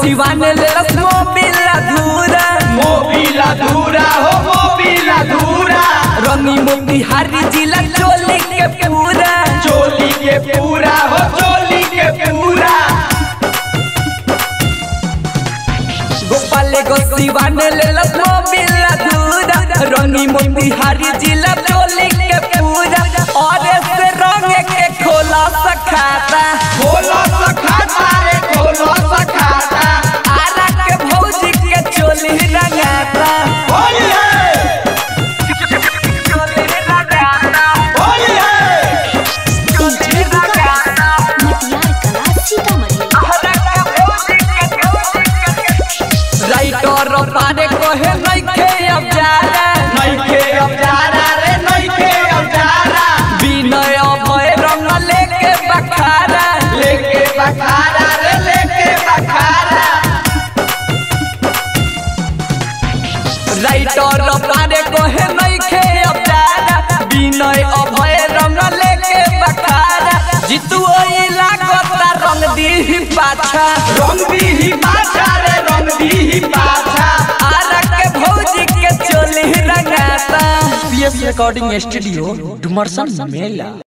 सिवान ले मोबिल अधूरा हो मोबिल अधूरा रंगी मोतिहारी जिला चोली के पूरा हो चोली के पूरा गोपाल गो सिवान ले मोबिल अधूरा रंगी मोतिहारी जिला चोली के पूरा और से रंग के खोला सखाता आरा के भौजी के चोली रंगाता राइटर पारे कहे नइखे अब जारा रे नइखे अब जारा विनय अभय रंग लेके बखारा रे लेके बखारा राइटर पारे कहे नइखे अब जारा विनय अभय रंग लेके बखारा जीतू ओई लागता रंग दी पाछा रे रंग दी पाछा आरा के भौजी के चोली रंगाता पीएस रिकॉर्डिंग स्टूडियो डुमरसन मेला।